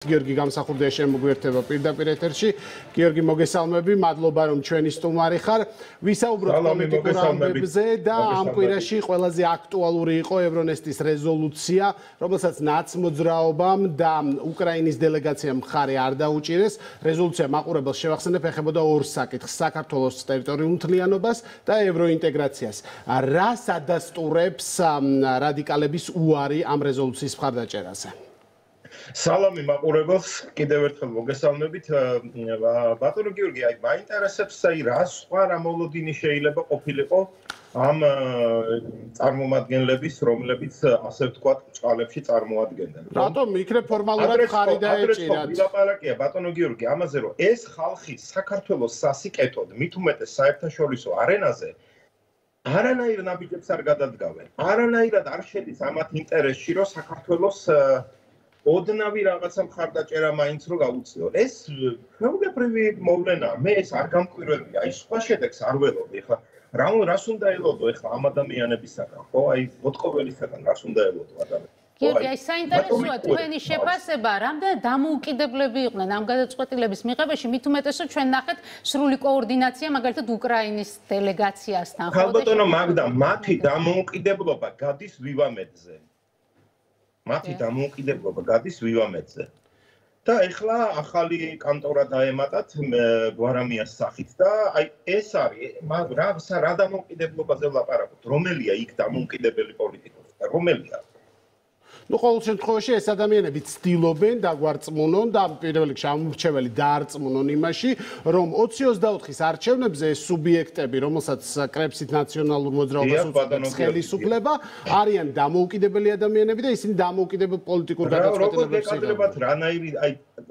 გიორგი გამსახურდია შემოგვიერთება პირდაპირ ეთერში. გიორგი, მოგესალმები, მადლობა რომ ჩვენი სტუმარი ხარ. ვისაუბროთ პოლიტიკურ ამბებზე და ამ კვირაში ყველაზე აქტუალური იყო ევრონესტის რეზოლუცია, რომელსაც ნაცმოძრაობამ და უკრაინის დელეგაციამ მხარე არ დაუჭირეს. რეზოლუცია მაყურებელს შევახსენებ, ეხებოდა ორ საკითხს: საქართველოს ტერიტორიულ მთლიანობას და ევროინტეგრაციას. რას ადასტურებს რადიკალების უარი ამ რეზოლუციის მხარდაჭერაზე? სალამი მაყურებელს, კიდევ ერთხელ მოგესალმებით. ბატონო გიორგი, მაინტერესებს, რა სხვა რამოლოდინი შეიძლება ყოფილიყო ამ წარმომადგენლების, რომლებიც ასე ვთქვათ, ჭყალებში წარმოადგენდნენ. რატომ იქნებ ფორმალურად ხარი დაეჭირათ? ვილაპარაკია ბატონო გიორგი ამაზე, რომ ეს ხალხი საქართველოს სასიკეთოდ, მით უმეტეს საერთაშორისო არენაზე არანაირ ნაბიჯებს არ გადადგავენ. არანაირად არ შედის ამათ ინტერესში, რომ საქართველოს ოდნავი რაღაცა მხარდაჭერა მაინც რო გაუწიონ. ეს ჩვეულებრივი მოვლენაა. მე ეს არ გამკვირვებია. აი სხვა შედეგს არ ველოდი. ეხლა რას უნდა ელოდო ეხლა ამ ადამიანებისაგან? ხო, აი მოტყობელისაგან რას უნდა ელოდო ადამიანს? გიორგი, აი საინტერესოა თქვენი შეფასება, რამდენად დამოუკიდებლები იყვნენ ამ გადაწყვეტილების მიღებაში, მით უმეტეს რომ ჩვენ ნახეთ სრული კოორდინაცია მაგალითად უკრაინის დელეგაციასთან. ხო, ბატონო მაგდა, მათი დამოუკიდებლობა გადის ვივამედზე. მათი დამოუკიდებლობა გადის ვივამედზე. და ეხლა ახალი კანტორა დაემატათ გვარამიას სახით და აი ეს არის რა დამოუკიდებლობაზე ვლაპარაკობთ? რომელია იქ დამოუკიდებელი პოლიტიკოსი? რომელია? ნუ ყოველ შემთხვევაში ეს ადამიანები ცდილობენ დაგვარწმუნონ და პირველ რიგში ამორჩეველი დაარწმუნონ იმაში, რომ 2024-ის არჩევნებზე ეს სუბიექტები, რომელსაც კრებსით ნაციონალურ მოძრაობას უწოდებს ხელისუფლება, არიან დამოუკიდებელი ადამიანები და ისინი დამოუკიდებელ პოლიტიკურ გადაწყვეტილებებს იღებენ. როგორ რანაირი აი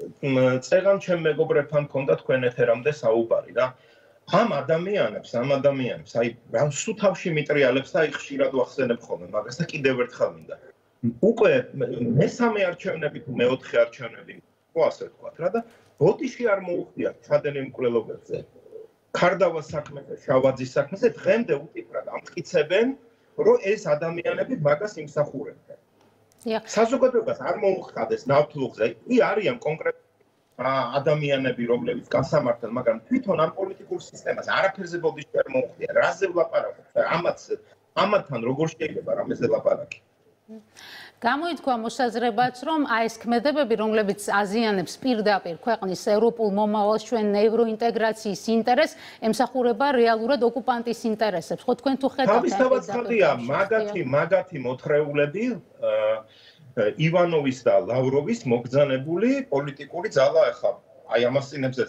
წეგან ჩემ მეგობრებთან მქონდა თქვენ ეთერამდე საუბარი და ამ ადამიანებს აი რა სუთავში მიტრიალებს და აი ხშირად ვახსენებ ხოლმე მაგას და კიდევ ერთხელ მინდა უკვე მესამე არჩევნები თუ მეოთხე არჩევნები ხო ასე ვთქვათ რა და ბოდიში არ მოუხდიათ ჩადენილ მკვლელობებზე ქარდავას საქმეზე შავაძის საქმეზე დღემდე უტიფრად ამტკიცებენ რომ ეს ადამიანები მაგას იმსახურებდნენ საზოგადოებას არ მოუხდეს ნავთლუღზე კი არიან კონკრეტული ადამიანები რომლებიც გასამართლენ მაგრამ თვითონ ამ პოლიტიკურ სისტემას არაფერზე ბოდიში არ მოუხდია რაზე ვლაპარაკობთ ამათთან როგორ შეიძლება რამეზე ლაპარაკი გამოითქვა მოსაზრებაც, რომ აი ეს ქმედებები, რომლებიც აზიანებს პირდაპირ ქვეყნის ევროპულ მომავალს, ჩვენ ევროინტეგრაციის ინტერესს, ემსახურება რეალურად ოკუპანტის ინტერესებს. ხო თქვენ თუ ხედავთ თავისთავად ხადია მაგათი მოთხრეულები ივანოვის და ლავროვის მოგზანებული პოლიტიკური ძალა ახლა აი ამას წინებზე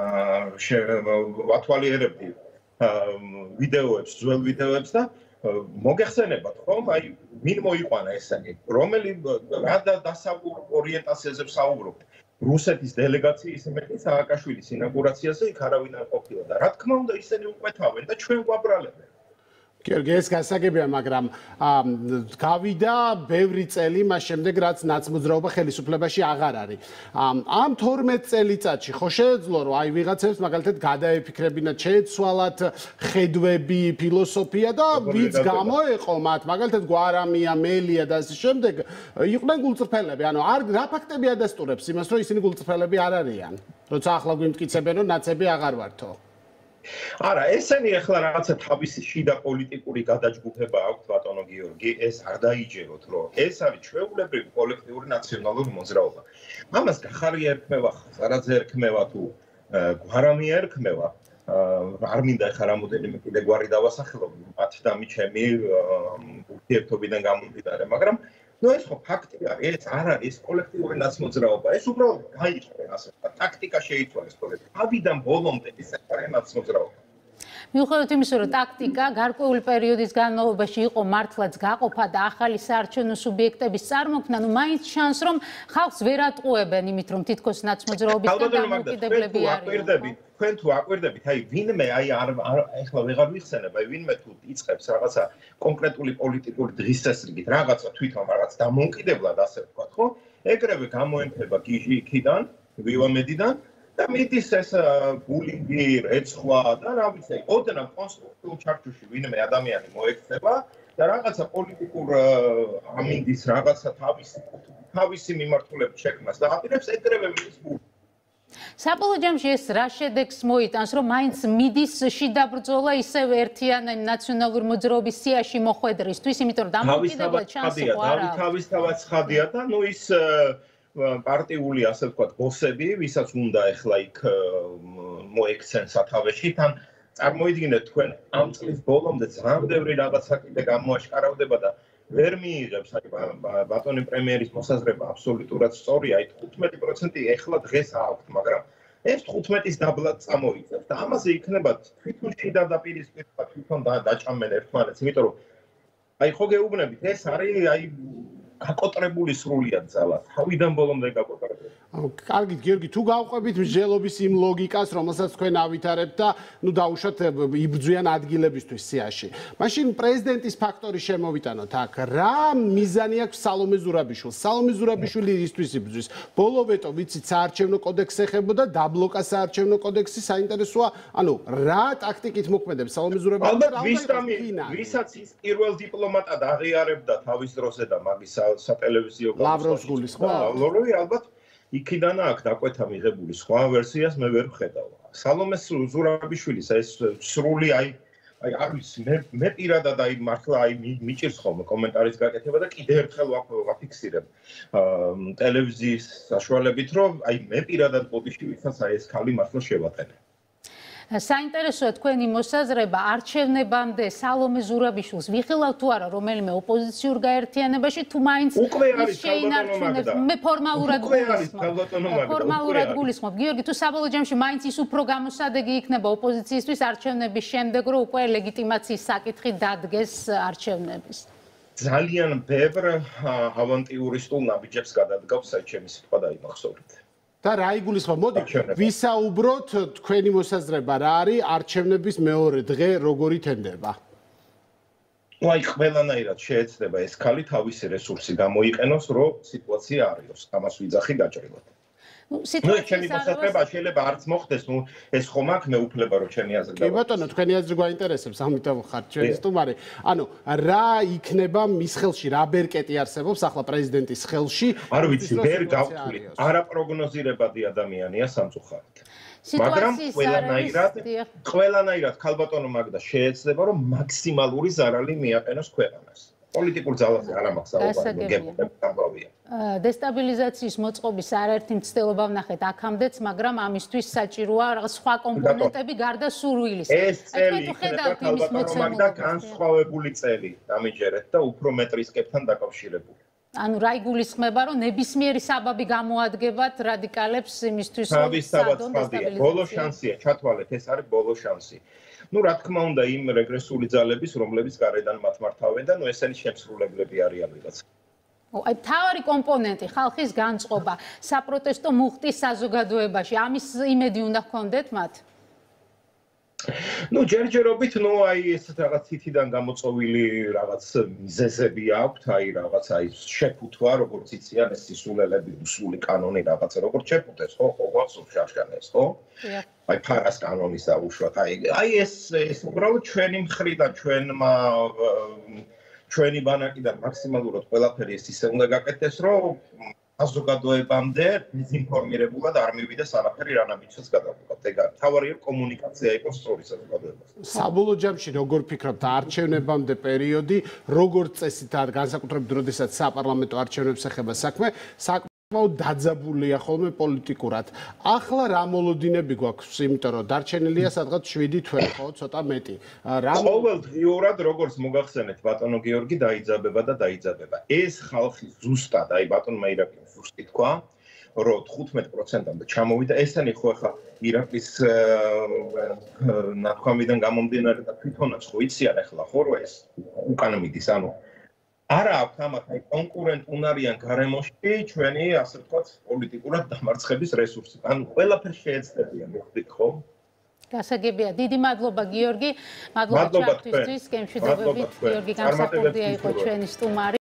ვათვალიერებდი ვიდეოებს, ძველ ვიდეოებს და მოგეხსენებათ ხომ აი ვინ მოიყვანა ესენი რომელი რა დასავლურ ორიენტაციაზე ვსაუბრობთ რუსეთის დელეგაციის იმედი სააკაშვილის ინაუგურაციაზე იქ არავინ არ ყოფილა და რა თქმა უნდა ისინი უყვეთავენ და ჩვენ გვაბრალებენ გიორგი, ეს გასაგებია, მაგრამ გავიდა ბევრი წელი მას შემდეგ, რაც ნაცმოძრაობა ხელისუფლებაში აღარ არის. ამ 12 წელიწადში ხო შეეძლო, რომ აი ვიღაცებს მაგალითად გადაეფიქრებინათ, შეეცვალათ ხედვები, ფილოსოფია და ვიც გამოეყო მათ, მაგალითად გვარამია, მელია და ასე შემდეგ, იყვნენ გულწრფელები. ანუ რა ფაქტები ადასტურებს იმას, რომ ისინი გულწრფელები არ არიან, როცა ახლა გვიმტკიცებენ, რომ ნაცები აღარ ვართო. არა, ესენი ახლა რაღაცა თავისი შიდა პოლიტიკური გადაჯგუფება აქვს ბატონო გიორგი, ეს არ დაიჯეროთ, რომ ეს არის ჩვეულებრივი კოლექტიური ნაციონალური მოძრაობა. ამას გახარია ერქმევა, ხაზარაძე ერქმევა თუ გვარამია ერქმევა, არ მინდა ახლა რამოდენიმე კიდე გვარი დავასახელო, მათ და მიჩემი ურთიერთობიდან გამომდინარე, მაგრამ ნუ ეს ხო ფაქტი არის, ეს არ არის კოლექტიური ნაცმოძრაობა, ეს უბრალოდ გაიჭრა ასე ვთქვათ, ტაქტიკა შეიცვალეს კოლექტივ. ავიდან ბოლომდე ეს არის ნაცმოძრაობა. მიუხედავად იმისა, რომ ტაქტიკა გარკვეული პერიოდის განმავლობაში იყო მართლაც გაყოფა და ახალი საარჩევნო სუბიექტების წარმოქმნა, ნუ მაინც შანს რომ ხალხს ვერ ატყუებენ იმით, რომ თითქოს ნაცმოძრაობისგან დამოუკიდებლები არიან. თქვენ თუ აკვირდებით, აი ვინმე აი ახლა ვეღარ ვიხსენებ, აი ვინმე თუ იწყებს რაღაცა კონკრეტული პოლიტიკური დღისწესრიგით, რაღაცა თვითონ რაღაც დამოუკიდებლად ასე ვთქვათ, ხო? ეგრევე გამოემთება გიჟი იქიდან, ვივამედიდან და მიდის ეს ბულინგი, რეცხვა და რა ვიცი, ოდნავ კონსტრუქციულ ჩარჩოში ვინმე ადამიანი მოექცევა და რაღაცა პოლიტიკურ ამინდის რაღაცა თავისი მიმართულებით შექმნას და აპირებს ეგრევე მიდის. საბოლოო ჯამში ეს რა შედეგს მოიტანს, რომ მაინც მიდის შიდა ბრძოლა ისევ ერთიანი ნაციონალური მოძრაობის სიაში მოხვედრისთვის, იმიტომ რომ დამოუკიდებლად შანსი ხო არ აქვს. თავისთავად ცხადია და ნუ ის პარტიული, ასე ვთქვათ, ბოსები, ვისაც უნდა ახლა იქ მოექცენ სათავეში, თან წარმოიდგინეთ თქვენ ამ წლის ბოლომდე ძალიან ბევრი რაღაცა კიდე გამოაშკარავდება და ვერ მიიღებს აი ბატონი პრემიერის მოსაზრება აბსოლუტურად სწორია, აი 15% ეხლა დღეს აქვთ, მაგრამ ეს 15-ის დაბლად წამოიწევს და ამაზე იქნება თვითონ შიდა დაპირისპირება, თვითონ დაჭამენ ერთმანეთს, იმიტომ რომ აი ხო გეუბნებით, ეს არის აი გაკოტრებული სრულიად ძალა, თავიდან ბოლომდე გაკოტრებული. კარგით, გიორგი, თუ გავყვებით მსჯელობის იმ ლოგიკას, რომელსაც თქვენ ავითარებთ და ნუ დაუშვათ იბრძვიან ადგილებისთვის სიაში. მაშინ პრეზიდენტის ფაქტორი შემოვიტანოთ აქ. რა მიზანი აქვს სალომე ზურაბიშვილს? სალომე ზურაბიშვილი ისთვის იბრძვის. ბოლო ვეტო, ვიცით, საარჩევნო კოდექსს ეხებოდა, დაბლოკა საარჩევნო კოდექსი, საინტერესოა, ანუ რა ტაქტიკით მოქმედებს სალომე ზურაბიშვილი და რა უნდა ვისაც ის პირველ დიპლომატად აღიარებდა თავის დროზე და მაგის სატელევიზიო ლავროვს გულის ხო? ლოროვი ალბათ იქიდან აქ დაკვეთა მიღებული სხვა ვერსიას მე ვერ ვხედავ. სალომე ზურაბიშვილის ეს სრული აი არ ვიცი მე პირადად აი მართლა აი მიჭირს ხოლმე კომენტარის გაკეთება და კიდე ერთხელ ვაფიქსირებ ტელევიზიის საშუალებით რომ აი მე პირადად ბოდიში ვისაც აი ეს ქალი მართლა შევატენე. საინტერესოა თქვენი მოსაზრება არჩევნებამდე სალომე ზურაბიშვილს ვიხილავ თუ არა რომელიმე ოპოზიციურ გაერთიანებაში თუ მაინც შეინარჩუნებს მე ფორმალურად გულისხმობ გიორგი თუ საბოლოო ჯამში მაინც ის უფრო გამოსადეგი იქნება ოპოზიციისთვის არჩევნების შემდეგ რომ უკვე ლეგიტიმაციის საკითხი დადგეს არჩევნების ძალიან ბევრ ავანტიურისტულ ნაბიჯებს გადადგავს საჩემი სიტყვა დაიმახსოვრეთ და რა იგულისხმობ? მოდი ვისაუბროთ თქვენი მოსაზრება რა არის არჩევნების მეორე დღე როგორი თენდება? ну აი ყველანაირად შეეცდება ეს ქალი თავისი რესურსი გამოიყენოს რომ სიტუაცია არიოს ამას ვიძახი გაჭრილად ჩემი მოსაზრება შეიძლება არც მოხდეს ну ეს ხომ აქ მეუფლება რომ ჩემი აზრი კი ბატონო თქვენი აზრი გვაინტერესებს ამიტომ ხართ ჩვენი სტუმარი ანუ რა იქნება მის ხელში რა ბერკეტი არსებობს ახლა პრეზიდენტის ხელში არ ვიცი ვერ გავთვლი არაპროგნოზირებადი ადამიანია სამწუხაროდ მაგრამ ყველანაირად ქალბატონო მაგდა შეეცდება რომ მაქსიმალური ზარალი მიაყენოს ქვეყანას პოლიტიკურ ძალაზე არ ამახსოვრებია დესტაბილიზაციის მოწყობის არაერთი მცდელობა ვნახეთ აქამდეც, მაგრამ ამისთვის საჭიროა რაღაც სხვა კომპონენტები გარდა სურვილის. ეს წელი იქნება ალბათ განსხვავებული წელი, დამიჯერეთ და უფრო მეტ რისკებთან დაკავშირებული. ანუ რა იგულისხმება, რომ ნებისმიერი საბაბი გამოადგებათ რადიკალებს იმისთვის, რომ სადონ დესტაბილიზაცია. ბოლო შანსია, ჩათვალეთ, ეს არის ბოლო შანსი. ну რა თქმა უნდა იმ რეგრესული ძალების რომლებიც გარედან მათ მართავენ და ну ესენი შემსრულებლები არიან ვიღაცა აი თავარი კომპონენტი ხალხის განწყობა საპროტესტო მუხტი საზოგადოებაში ამის იმედი უნდა ჰქონდეთ მათ ну ჯერჯერობით ну აი ეს რაღაც თითიდან გამოწოვილი რაღაც მიზეზები აქვთ აი რაღაც აი შეფუთვა როგორც იციან ეს სისულელები უსული კანონი რაღაც როგორც შეფუთეს ხო გასულ შაშანეს ხო აი ფარას კანონის აუშვათ აი ეს უბრალოდ ჩვენი მხრიდან ჩვენი ბანაკიდან მაქსიმალურად ყველაფერი ეს ისე უნდა გაკეთდეს რომ საზოგადოებამდე დეზინფორმირებულად არ მივიდეს არაფერი რანამიცაც გადავდგათ ეგ არის თავარია კომუნიკაცია იყოს სწორი საზოგადოებასთან საბოლოო ჯამში როგორ ფიქრობთ არჩევნებამდე პერიოდი როგორ წესით არის განსაკუთრებით როდესაც საპარლამენტო არჩევნებს ეხება საქმე დაძაბულია ხოლმე პოლიტიკურად. ახლა რა მოლოდინები გვაქვს, იმიტომ რომ დარჩენილია სადღაც 7 თვე, ხო, ცოტა მეტი. ყოველდღიურად როგორც მოგახსენეთ ბატონო გიორგი დაიძაბება და დაიძაბება. ეს ხალხი ზუსტად, აი ბატონმა ირაკლი ზუსტი თქვა, რომ 15%-ამდე ჩამოვიდა. ესენი ხო ახლა ირაკლის ნათქვამიდან გამომდინარე და თვითონაც ხო იციან ახლა ხო რომ ეს უკან მიდის, ანუ არა აქვს ამათ აი კონკურენტ უნარიან გარემოში ჩვენი ასე ვთქვათ პოლიტიკურად დამარცხების რესურსი. ანუ ყველაფერს შეეცდებიან, მოხდით ხო? გასაგებია. დიდი მადლობა გიორგი. მადლობა ჩართვისთვის. გემშვიდობებით. გიორგი გამსახურდია იყო ჩვენი სტუმარი.